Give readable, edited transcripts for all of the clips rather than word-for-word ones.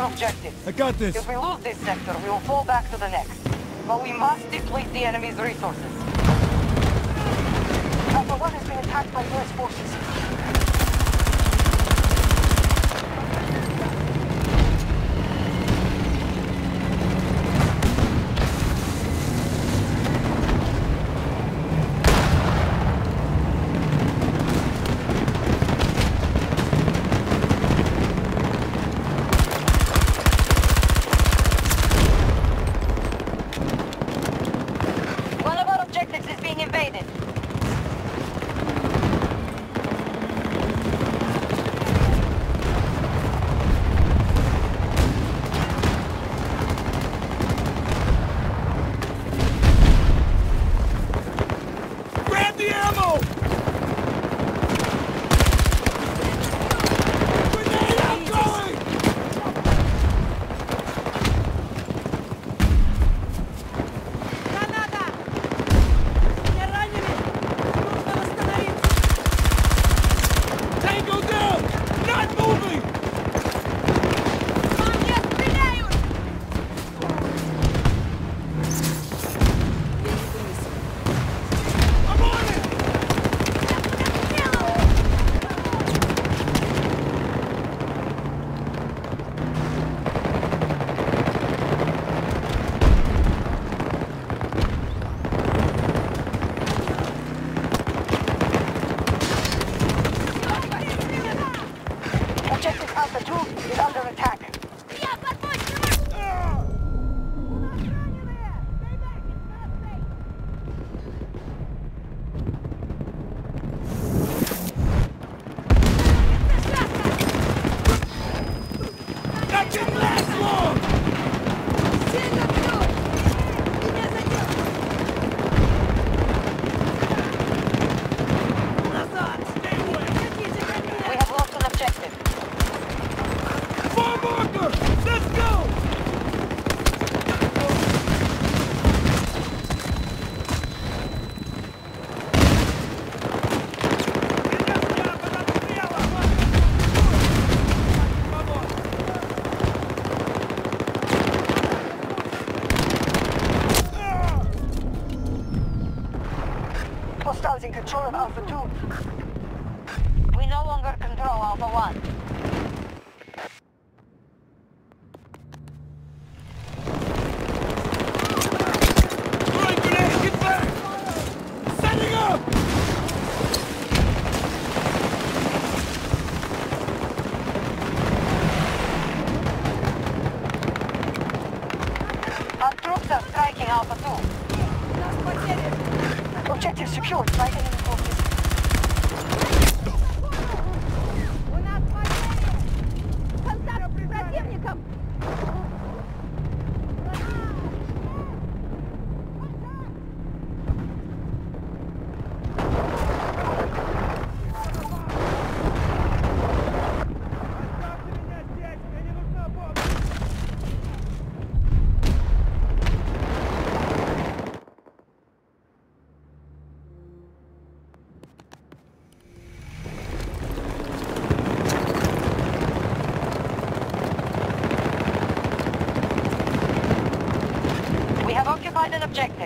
your objective. I got this. If we lose this sector, we will fall back to the next. But we must deplete the enemy's resources. Alpha 1 has been attacked by US forces. Hostiles in control of Alpha 2. We no longer control Alpha 1. Throwing grenade! Get back! Setting up! Our troops are striking Alpha 2. Objective secured by enemy forces. У нас потери! Контакт с противником! Occupied an objective.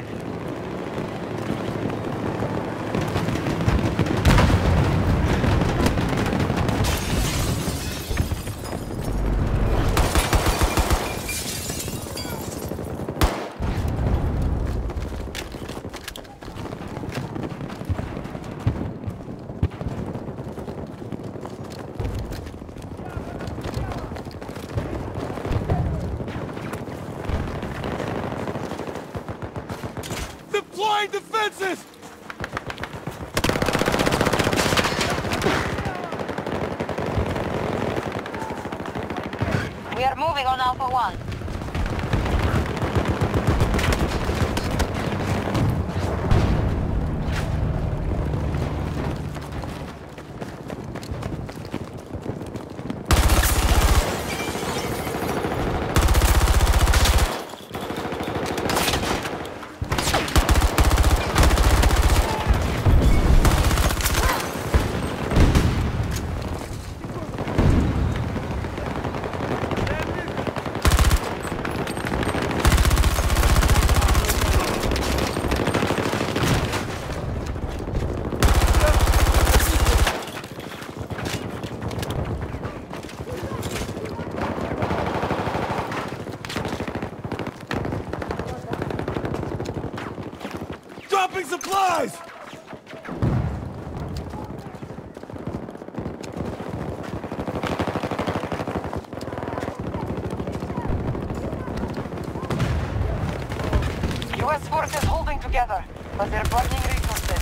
Deploying defenses! We are moving on Alpha 1. supplies! US forces holding together, but they're burning resources.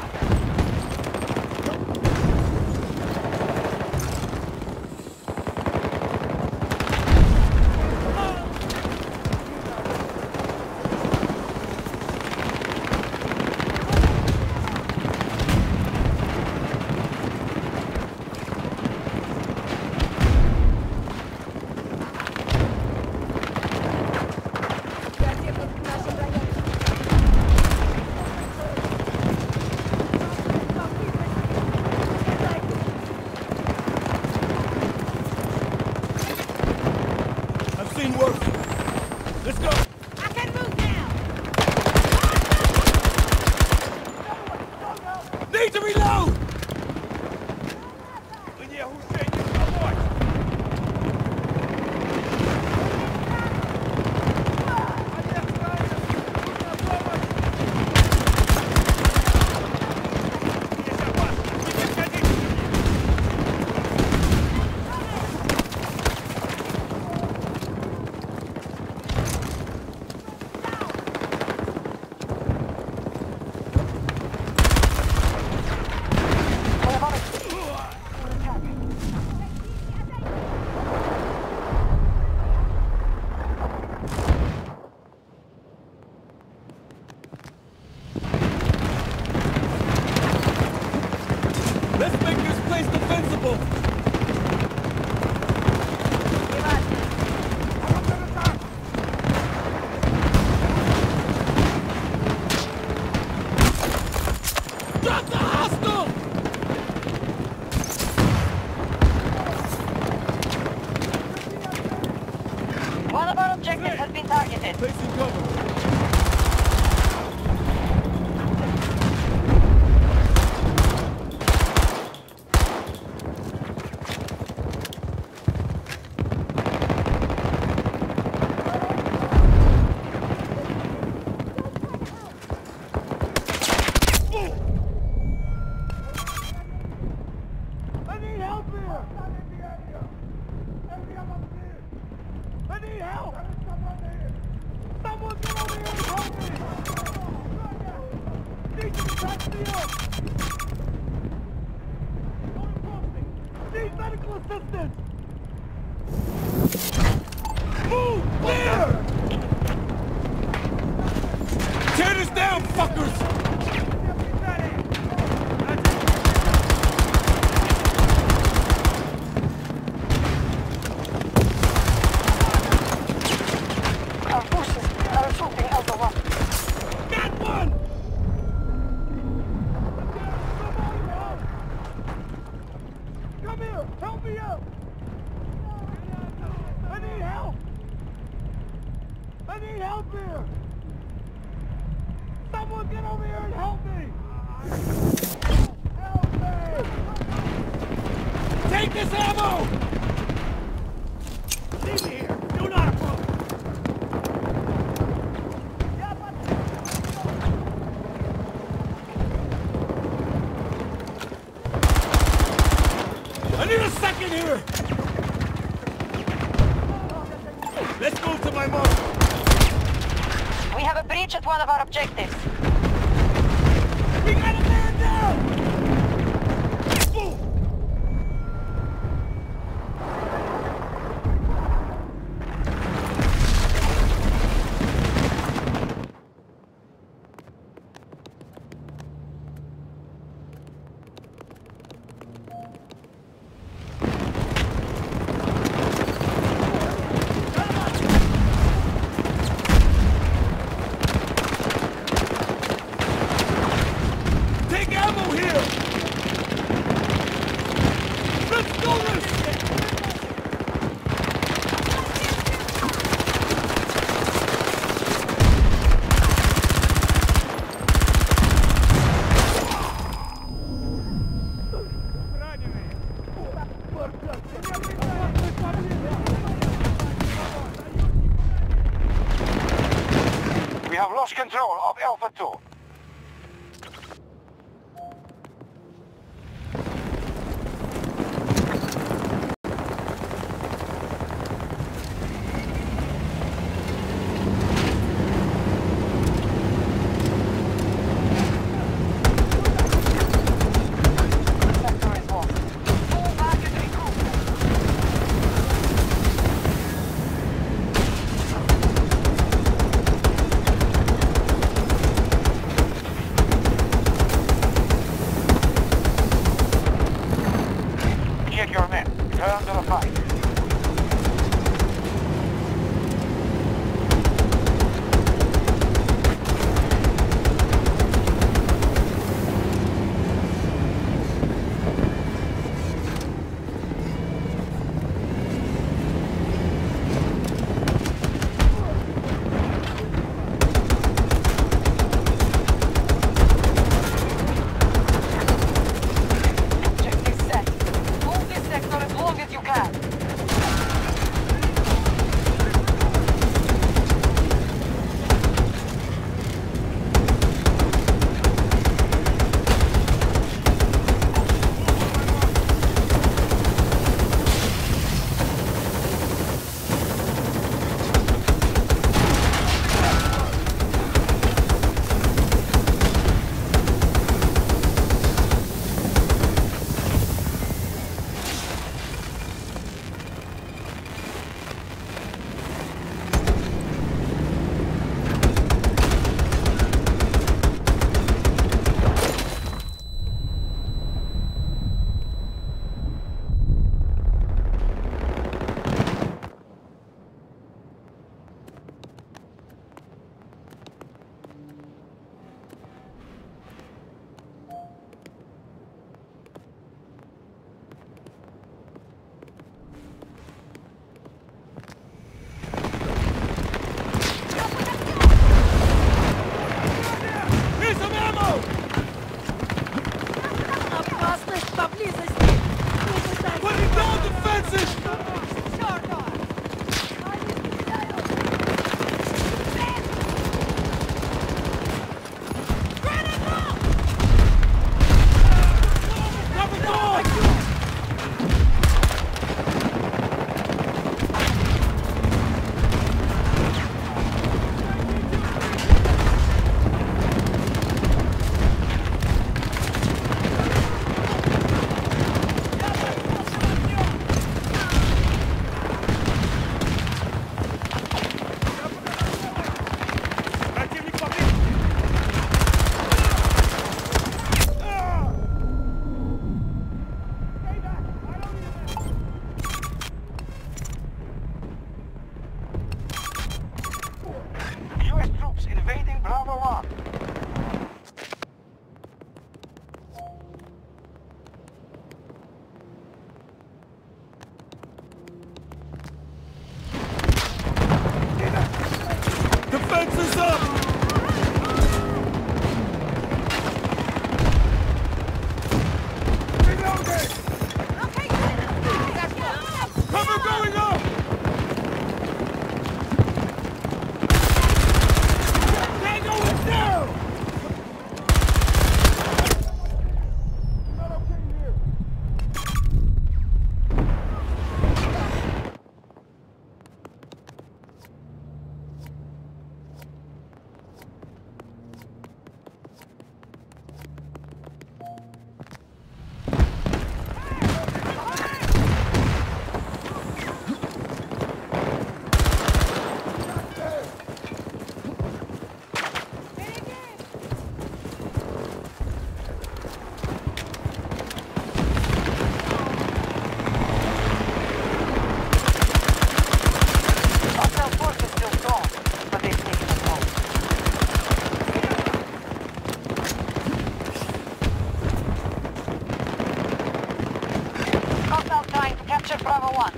Противник в нашем районе. I've seen worse. Let's go! I can move now. Need to reload! Мне Хусейн не помочь! Let's make this place defensible! Drop the hostile! One of our objectives has been targeted. Placing cover. I need help here! I need help! Someone get over here and help me! Need to touch me up! Don't approach me! Need medical assistance! Move! Clear! Tear this down, fuckers! Our forces are assaulting Alpha 1. Got one! Come here! Help me out! I need help! I need help here! Someone get over here and help me! Help me! Take this ammo! Leave me here! Do not approach! I need a second here! Let's move to my mark! We have a breach at one of our objectives. We got a man down! Move! captured Bravo 1.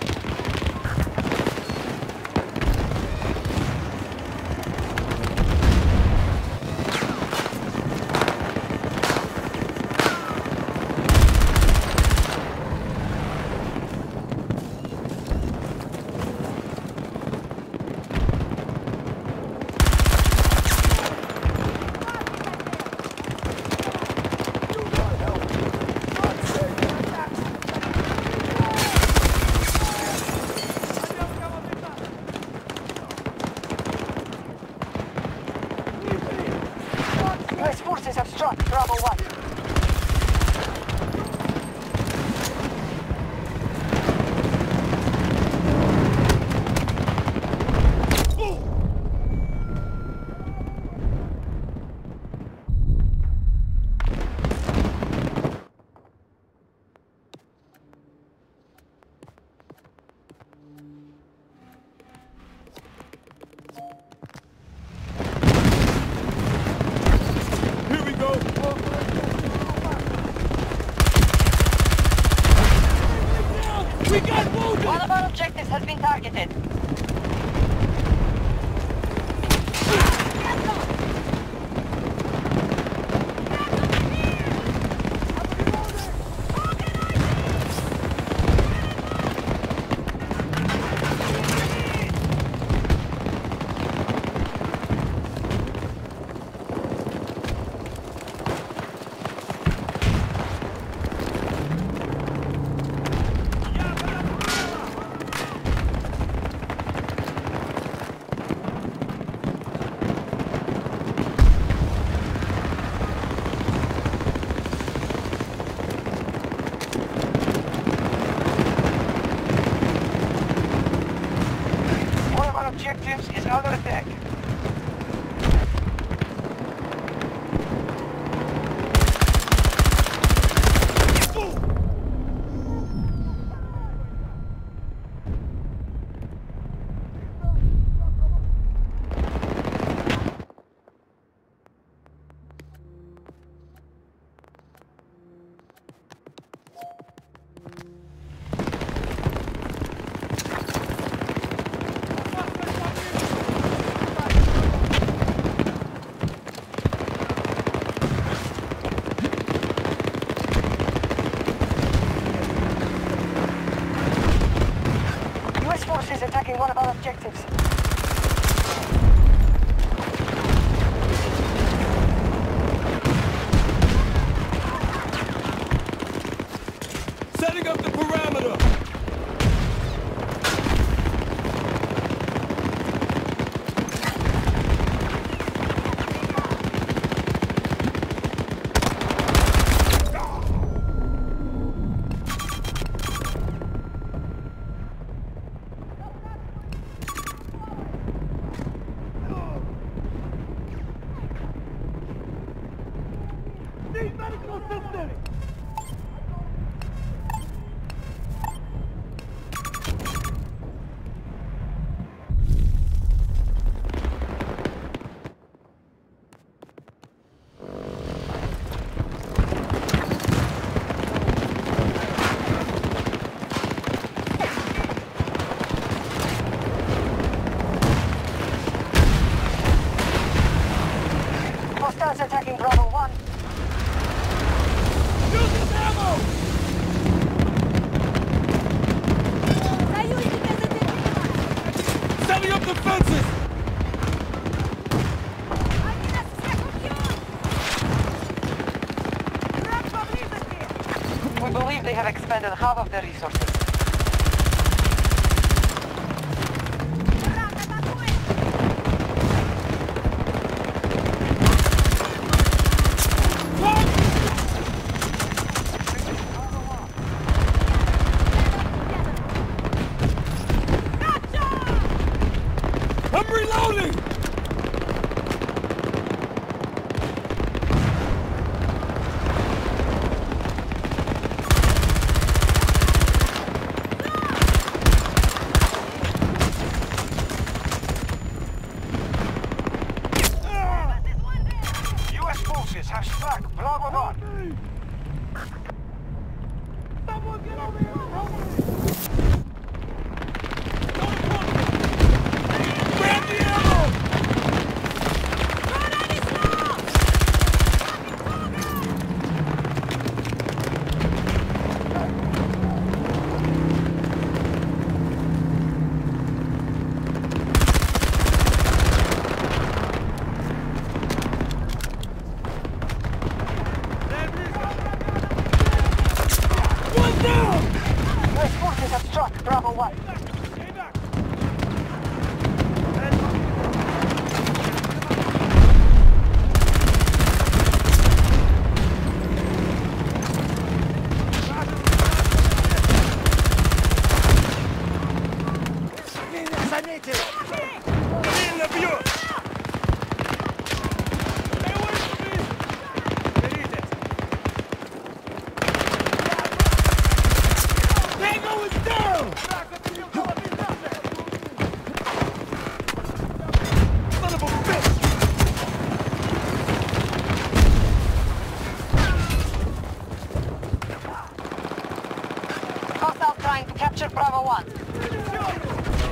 US forces have struck Bravo 1. Here we go. We got wounded! One of our objectives has been targeted. One of our objectives is under attack. US forces attacking one of our objectives. Setting up the parameter! Need medical assistance! Hostiles attacking Bravo 1. Using ammo! Союзника задержали! Setting up defenses! Они нас всех убьют! Враг поблизости! We believe they have expended half of their resources. Враг атакует! I'm reloading! US forces have struck Bravo 1. US forces have struck Bravo 1. Hostile trying to capture Bravo 1.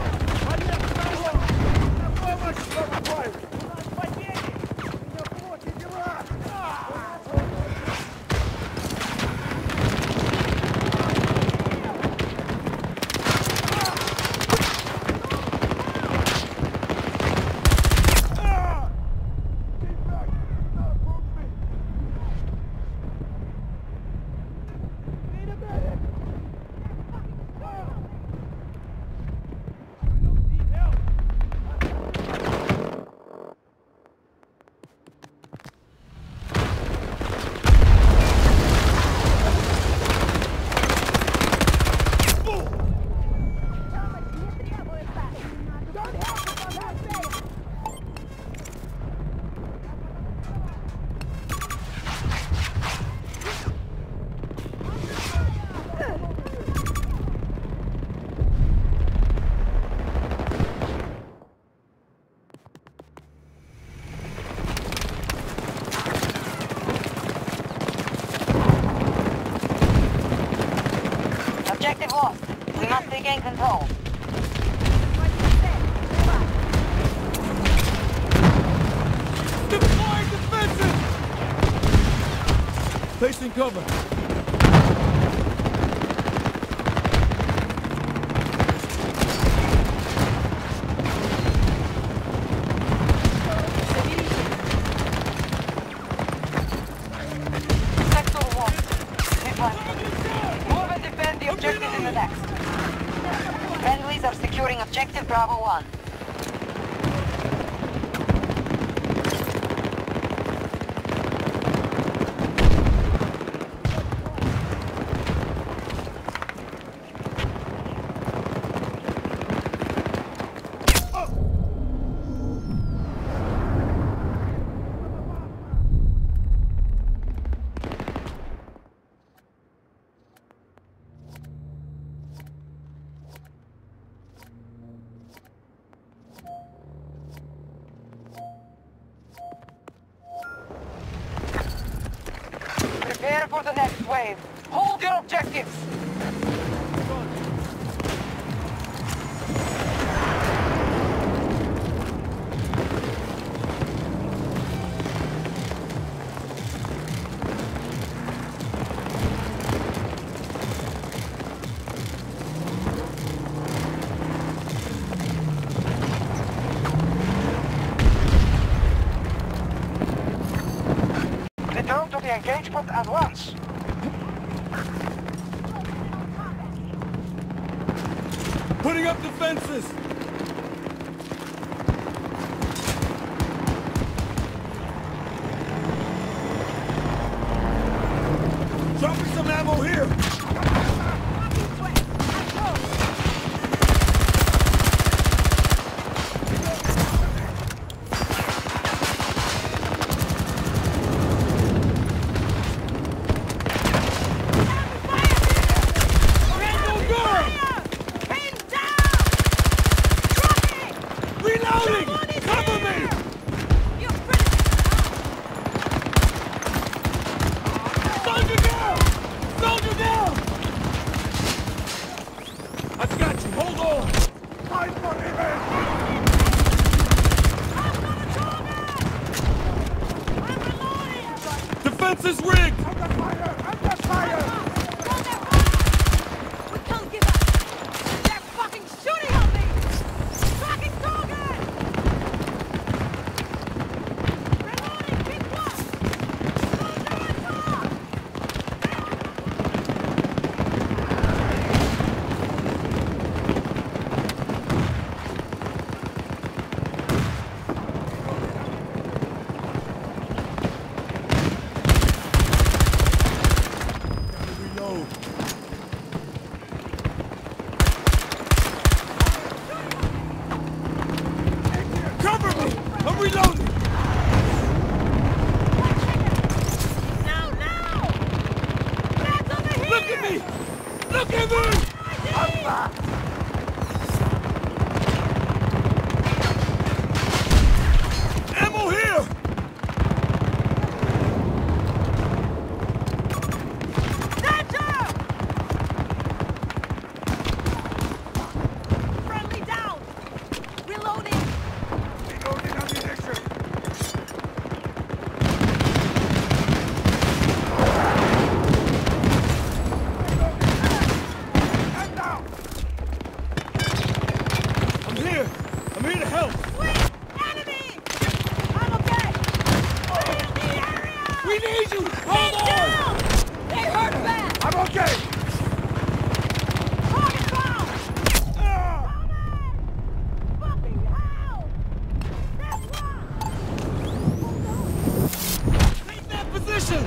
Objective lost. We must regain control. Deploying defenses! Placing cover. Sector 1. Move and defend the objective in the next. Friendlies are securing objective Bravo 1. Prepare for the next wave. Hold your objectives. Return to the engagement at once. Putting up defenses! Dropping some ammo here! Reloading! Cover me! Soldier down! Soldier down! defenses rigged! Under fire! Under fire! We can't give up! They're fucking shooting at me! Fucking target! Reloading! Keep watch! Under attack! Reload. Cover me! I'm reloading! Now! That's over here! Look at me! Look at me! Ammo here! Danger! Friendly down! Reloading! Reloading ammunition! I'm down! I'm here! I'm here to help! Sweet! Enemy! I'm okay! Clear the area! We need you! Hold on! Down! They hurt bad! I'm okay! Target found! Fucking hell! That's one! Take that position!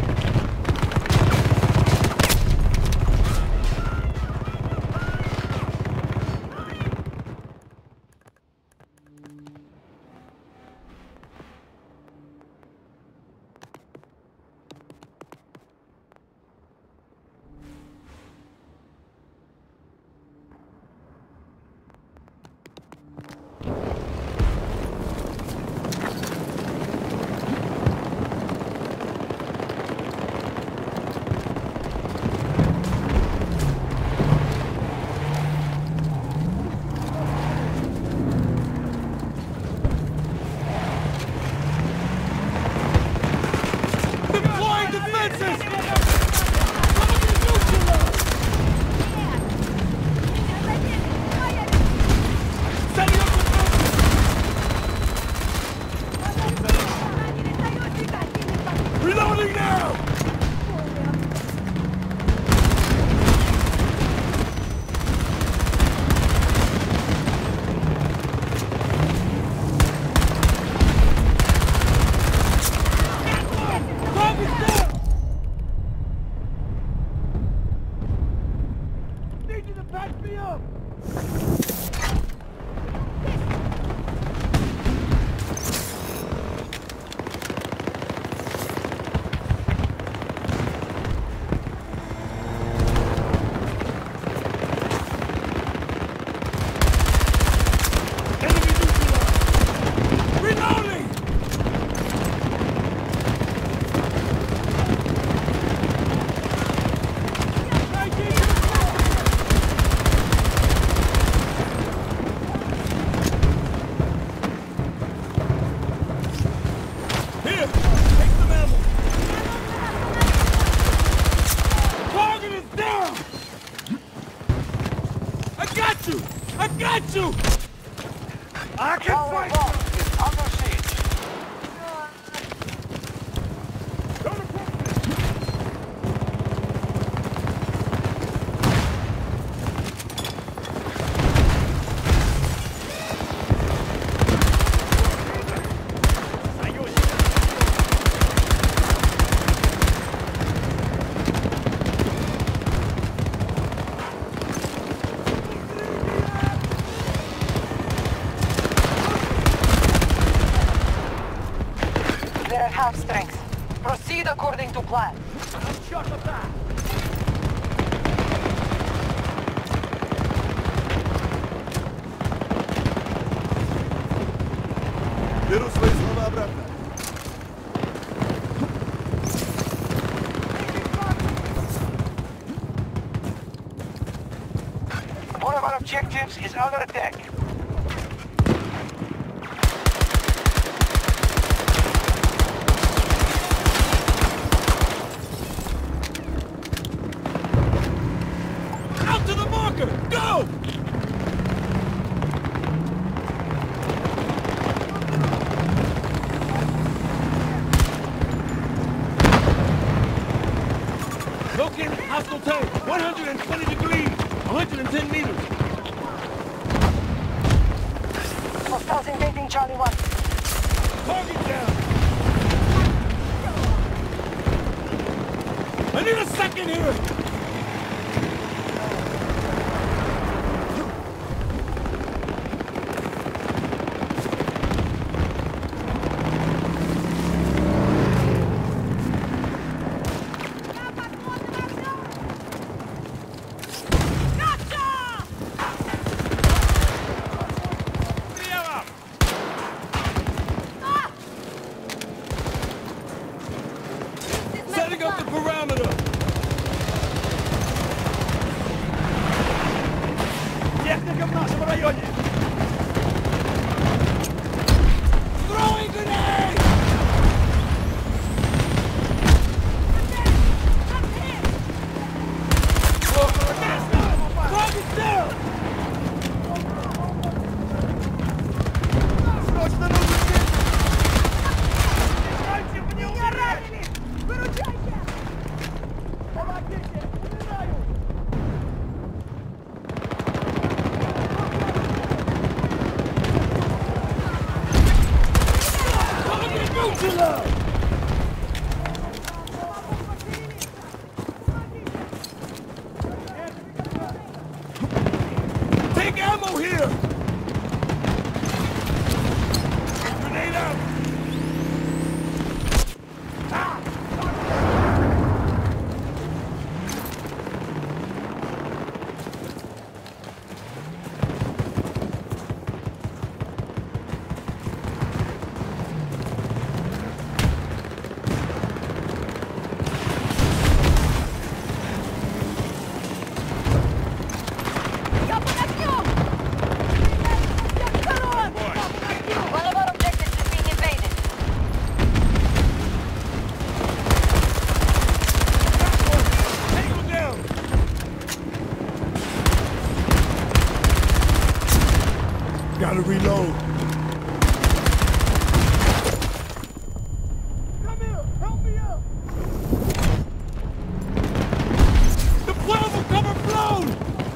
Deploying defenses! Setting up defenses! Reloading now! Target down! Need you to back me up! Enemy neutralized! Reloading! Here, take some ammo. Target is down. I got you. I got you. I can Tower fight. 1 is under siege. Go to Brooklyn. They're at half strength. Proceed according to plan. Беру свои слова обратно. One of our objectives is under attack. Located hostile tank, 120 degrees, 110 meters. Hostiles invading Charlie 1. Target down. I need a second here. Setting up the parameter! Техника в нашем районе! Throwing grenade! Target down! Срочно нужно здесь! Держайте в нем! Меня ранили! Выручайте! Помогите! Умираю! Помогите! Take ammo here! Grenade out! Я под огнем! Всех сторон! One of our objectives is being invaded. Tango down! Gotta reload. Come here! Help me out! The plane will cover blown!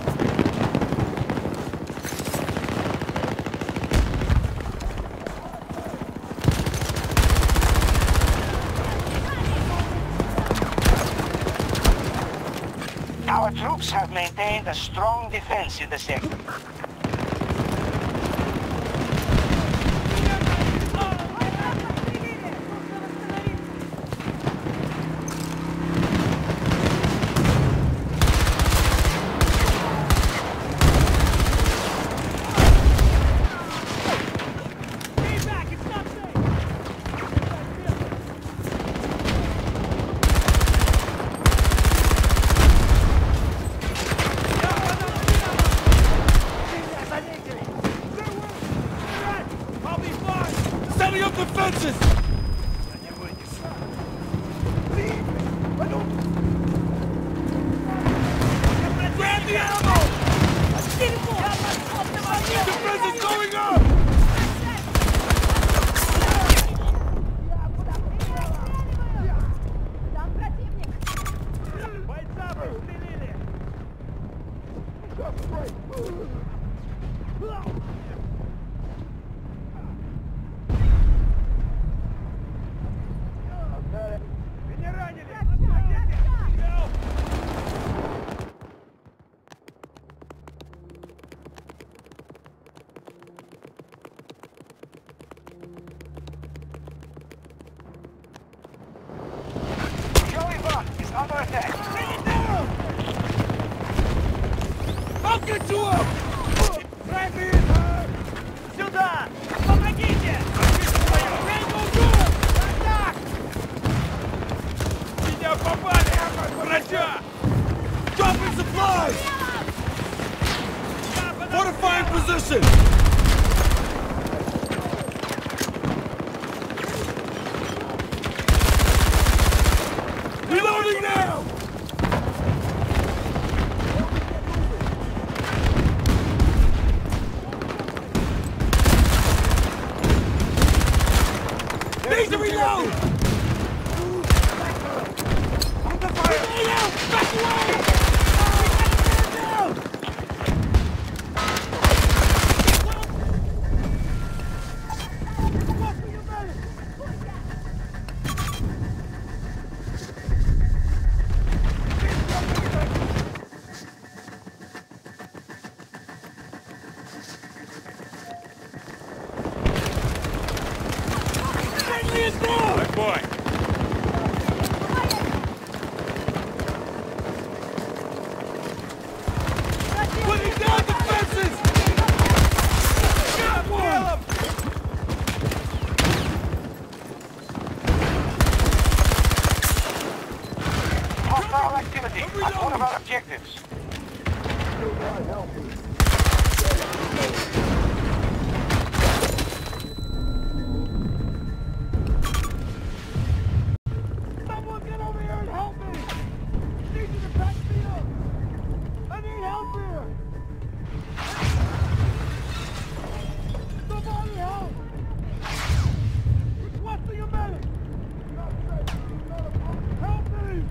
Our troops have maintained a strong defense in the sector. Stay back! It's not safe! I'll be fine! Setting up defenses! Grab the ammo! Defense is going up! Там противник! Бойца пристрелили! Меня ранили! Help! Charlie 1 is under attack. I'll get you up! Drag me in! Сюда! Помогите! Меня попали! Врача! Dropping supplies! Fortifying position! Reloading now! Need to reload! Under fire! activity at one of our objectives. Someone get over here and help me! I need you to patch me up! I need help here! Somebody help! Requesting a medic! Help me!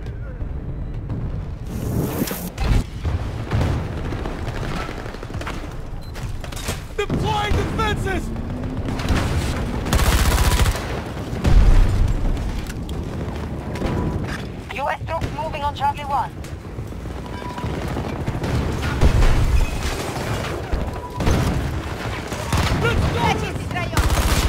Deploying defenses! US troops moving on Charlie 1. Зачистить район!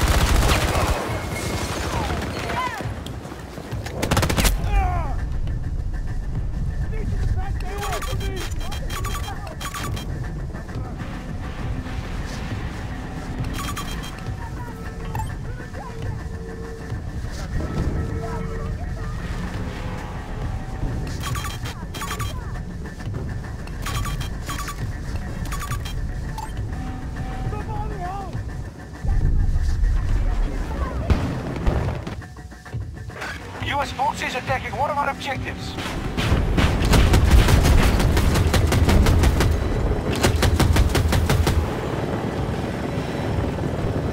US forces attacking one of our objectives.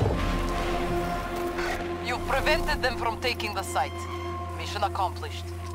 You've prevented them from taking the site. Mission accomplished.